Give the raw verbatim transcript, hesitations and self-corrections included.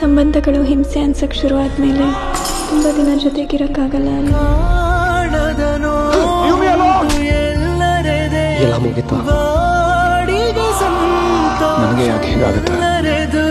ಸಂಬಂಧಗಳು ಹಿಂಸೆ ಅನ್ಸಕ್ ಶುರು ಆದ್ಮೇಲೆ ತುಂಬಾ ದಿನ ಜೊತೆಗಿರಕ್ಕಾಗಲ್ಲ ಅಲ್ಲ. ಎಲ್ಲ ಮುಗಿತಾ ನನಗೆ ಯಾಕೆ ಹೀಗಾಗುತ್ತೆ?